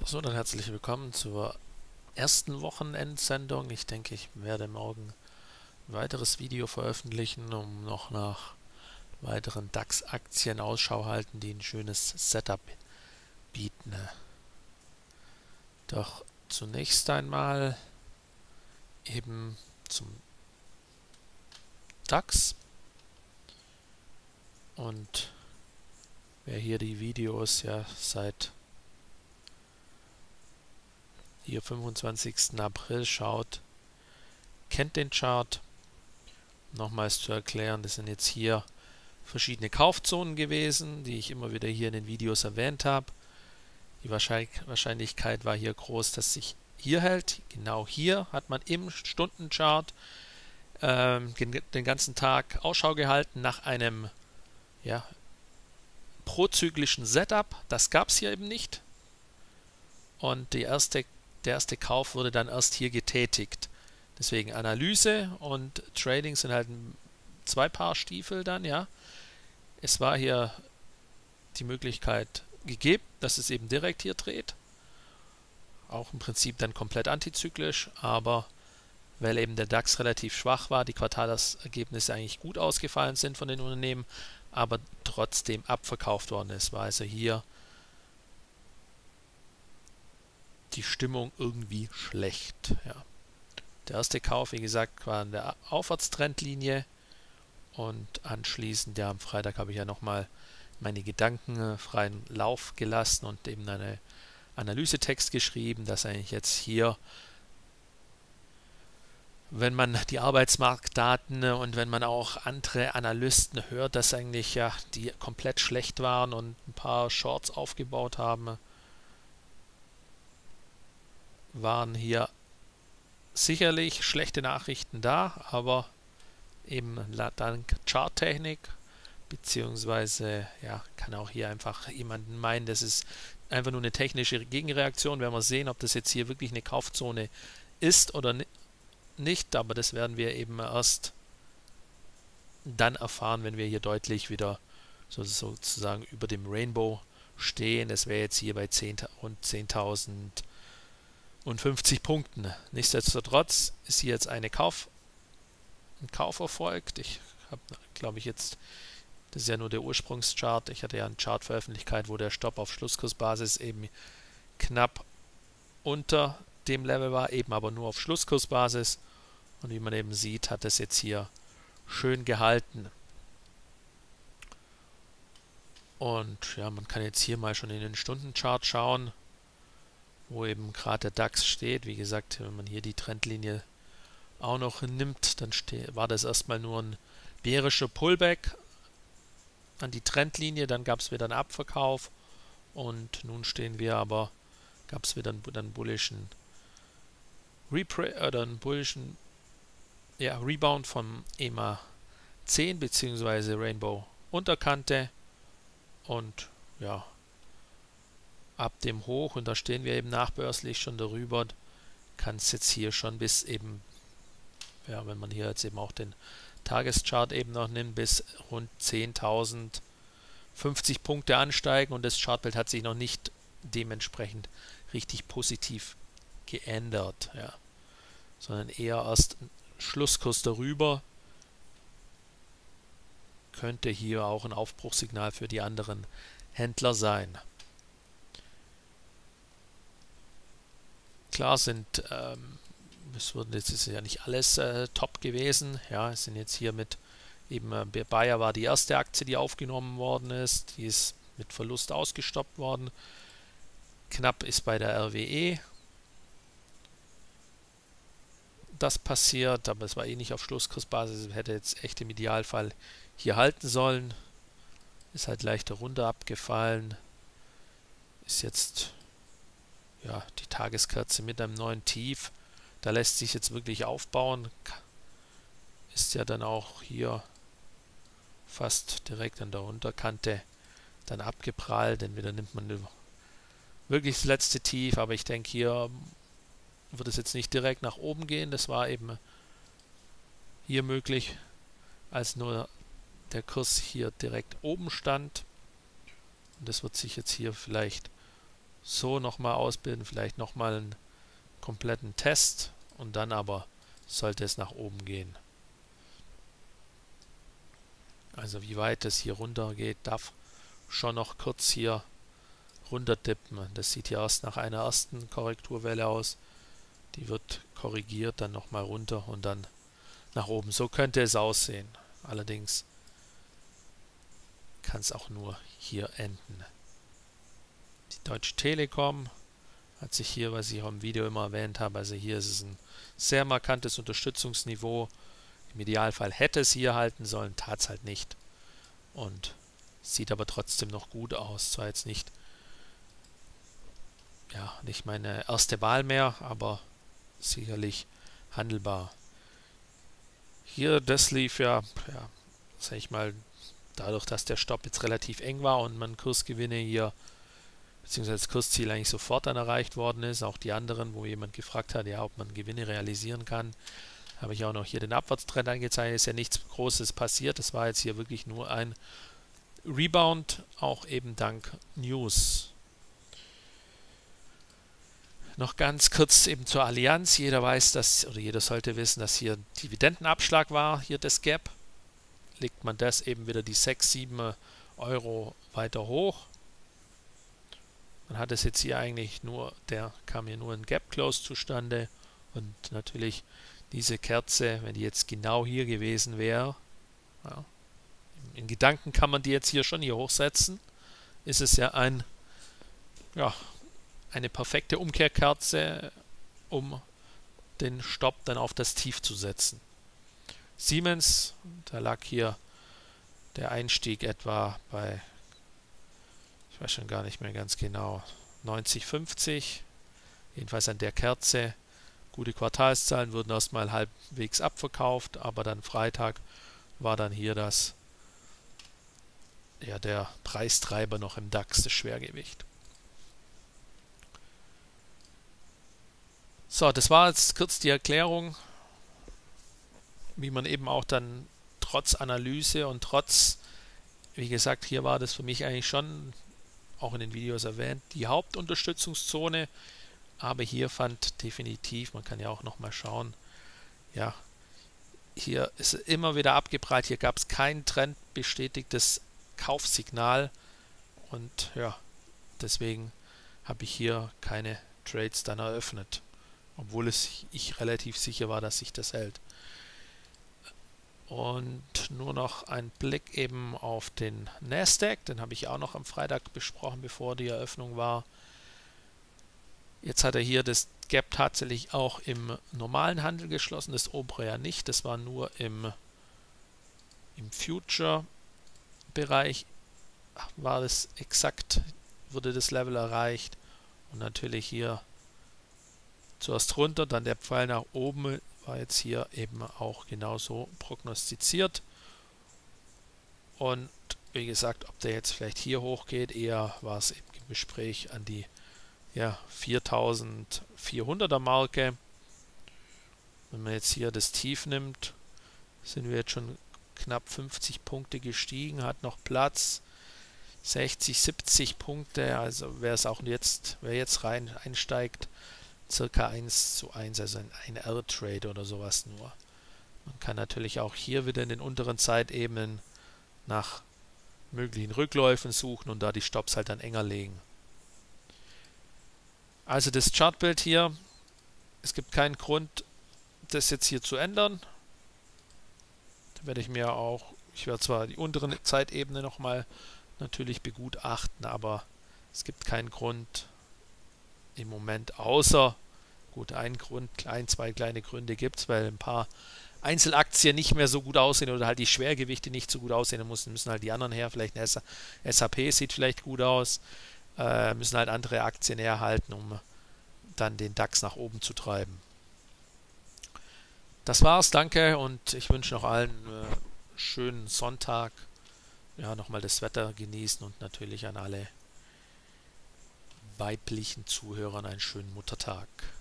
So, dann herzlich willkommen zur ersten Wochenendsendung. Ich denke, ich werde morgen ein weiteres Video veröffentlichen, um noch nach weiteren DAX-Aktien Ausschau halten, die ein schönes Setup bieten. Doch zunächst einmal eben zum DAX. Und wer hier die Videos ja seit hier 25. April schaut, kennt den Chart. Nochmals zu erklären, das sind jetzt hier verschiedene Kaufzonen gewesen, die ich immer wieder hier in den Videos erwähnt habe. Die Wahrscheinlichkeit war hier groß, dass sich hier hält. Genau hier hat man im Stundenchart den ganzen Tag Ausschau gehalten nach einem prozyklischen Setup. Das gab es hier eben nicht. Und der erste Kauf wurde dann erst hier getätigt. Deswegen Analyse und Trading sind halt zwei Paar Stiefel dann, ja. Es war hier die Möglichkeit gegeben, dass es eben direkt hier dreht. Auch im Prinzip dann komplett antizyklisch, aber weil eben der DAX relativ schwach war, die Quartalsergebnisse eigentlich gut ausgefallen sind von den Unternehmen, aber trotzdem abverkauft worden ist, war also hier die Stimmung irgendwie schlecht. Ja. Der erste Kauf, wie gesagt, war in der Aufwärtstrendlinie und anschließend, ja, am Freitag habe ich ja nochmal meine Gedanken freien Lauf gelassen und eben einen Analysetext geschrieben, dass eigentlich jetzt hier, wenn man die Arbeitsmarktdaten und wenn man auch andere Analysten hört, dass eigentlich ja die komplett schlecht waren und ein paar Shorts aufgebaut haben, waren hier sicherlich schlechte Nachrichten da, aber eben dank Charttechnik, beziehungsweise ja, kann auch hier einfach jemanden meinen, das ist einfach nur eine technische Gegenreaktion. Werden wir sehen, ob das jetzt hier wirklich eine Kaufzone ist oder nicht, aber das werden wir eben erst dann erfahren, wenn wir hier deutlich wieder sozusagen über dem Rainbow stehen. Das wäre jetzt hier bei rund 10.050 Punkten. Nichtsdestotrotz ist hier jetzt ein Kauf erfolgt. Ich habe, glaube ich, jetzt, das ist ja nur der Ursprungschart. Ich hatte ja einen Chart veröffentlicht, wo der Stopp auf Schlusskursbasis eben knapp unter dem Level war, eben aber nur auf Schlusskursbasis. Und wie man eben sieht, hat es jetzt hier schön gehalten. Und ja, man kann jetzt hier mal schon in den Stundenchart schauen, wo eben gerade der DAX steht. Wie gesagt, wenn man hier die Trendlinie auch noch nimmt, dann war das erstmal nur ein bärischer Pullback an die Trendlinie, dann gab es wieder einen Abverkauf und nun gab es wieder einen bullischen Rebound vom EMA 10 bzw. Rainbow Unterkante und ja, ab dem Hoch, und da stehen wir eben nachbörslich schon darüber, kann es jetzt hier schon bis eben, ja, wenn man hier jetzt eben auch den Tageschart eben noch nimmt, bis rund 10.050 Punkte ansteigen, und das Chartbild hat sich noch nicht dementsprechend richtig positiv geändert, ja, sondern eher erst ein Schlusskurs darüber könnte hier auch ein Aufbruchssignal für die anderen Händler sein. Klar das ist ja nicht alles top gewesen. Ja, es sind jetzt hier mit eben Bayer war die erste Aktie, die aufgenommen worden ist. Die ist mit Verlust ausgestoppt worden. Knapp ist bei der RWE das passiert, aber es war eh nicht auf Schlusskursbasis. Hätte jetzt echt im Idealfall hier halten sollen. Ist halt leichter runter abgefallen. Ist jetzt ja die Tageskerze mit einem neuen Tief. Da lässt sich jetzt wirklich aufbauen. Ist ja dann auch hier fast direkt an der Unterkante dann abgeprallt. Entweder nimmt man wirklich das letzte Tief, aber ich denke, hier wird es jetzt nicht direkt nach oben gehen. Das war eben hier möglich, als nur der Kurs hier direkt oben stand. Und das wird sich jetzt hier vielleicht so nochmal ausbilden, vielleicht nochmal einen kompletten Test und dann aber sollte es nach oben gehen. Also wie weit es hier runter geht, darf schon noch kurz hier runter tippen. Das sieht hier erst nach einer ersten Korrekturwelle aus. Die wird korrigiert, dann nochmal runter und dann nach oben. So könnte es aussehen. Allerdings kann es auch nur hier enden. Die Deutsche Telekom hat sich hier, was ich auch im Video immer erwähnt habe, also hier ist es ein sehr markantes Unterstützungsniveau. Im Idealfall hätte es hier halten sollen, tat es halt nicht. Und sieht aber trotzdem noch gut aus. Zwar jetzt nicht, ja, nicht meine erste Wahl mehr, aber sicherlich handelbar. Hier, das lief ja, sag ich mal, dadurch, dass der Stopp jetzt relativ eng war und man Kursgewinne hier, beziehungsweise das Kursziel eigentlich sofort dann erreicht worden ist, auch die anderen, wo jemand gefragt hat, ja, ob man Gewinne realisieren kann, habe ich auch noch hier den Abwärtstrend angezeichnet. Ist ja nichts Großes passiert, das war jetzt hier wirklich nur ein Rebound, auch eben dank News. Noch ganz kurz eben zur Allianz. Jeder weiß, dass, oder jeder sollte wissen, dass hier Dividendenabschlag war, hier das Gap. Legt man das eben wieder die 6, 7 Euro weiter hoch. Man hat es jetzt hier eigentlich nur, kam hier nur ein Gap Close zustande und natürlich diese Kerze, wenn die jetzt genau hier gewesen wäre, ja, in Gedanken kann man die jetzt hier schon hier hochsetzen, ist es ja eine perfekte Umkehrkerze, um den Stopp dann auf das Tief zu setzen. Siemens, da lag hier der Einstieg etwa bei, ich weiß schon gar nicht mehr ganz genau, 90,50, jedenfalls an der Kerze. Gute Quartalszahlen wurden erstmal halbwegs abverkauft, aber dann Freitag war dann hier der Preistreiber noch im DAX, das Schwergewicht. So, das war jetzt kurz die Erklärung, wie man eben auch dann trotz Analyse und trotz, wie gesagt, hier war das für mich eigentlich schon, auch in den Videos erwähnt, die Hauptunterstützungszone, aber hier fand definitiv, man kann ja auch nochmal schauen, ja, hier ist immer wieder abgeprallt, hier gab es kein trendbestätigtes Kaufsignal und ja, deswegen habe ich hier keine Trades dann eröffnet, obwohl ich relativ sicher war, dass sich das hält. Und nur noch ein Blick eben auf den Nasdaq, den habe ich auch noch am Freitag besprochen, bevor die Eröffnung war. Jetzt hat er hier das Gap tatsächlich auch im normalen Handel geschlossen, das obere ja nicht, das war nur im Future-Bereich, war das exakt, wurde das Level erreicht und natürlich hier zuerst runter, dann der Pfeil nach oben, war jetzt hier eben auch genauso prognostiziert. Und wie gesagt, ob der jetzt vielleicht hier hochgeht, eher war es im Gespräch an die 4400er Marke. Wenn man jetzt hier das Tief nimmt, sind wir jetzt schon knapp 50 Punkte gestiegen, hat noch Platz, 60, 70 Punkte, also wer jetzt einsteigt, circa 1:1, also ein R-Trade oder sowas nur. Man kann natürlich auch hier wieder in den unteren Zeitebenen nach möglichen Rückläufen suchen und da die Stops halt dann enger legen. Also das Chartbild hier, es gibt keinen Grund, das jetzt hier zu ändern. Da werde ich werde zwar die unteren Zeitebene nochmal natürlich begutachten, aber es gibt keinen Grund im Moment, außer, gut, zwei kleine Gründe gibt es, weil ein paar Einzelaktien nicht mehr so gut aussehen oder halt die Schwergewichte nicht so gut aussehen, dann müssen halt die anderen her, vielleicht eine SAP sieht vielleicht gut aus, müssen halt andere Aktien herhalten, um dann den DAX nach oben zu treiben. Das war's, danke und ich wünsche noch allen schönen Sonntag, ja, nochmal das Wetter genießen und natürlich an alle weiblichen Zuhörern einen schönen Muttertag.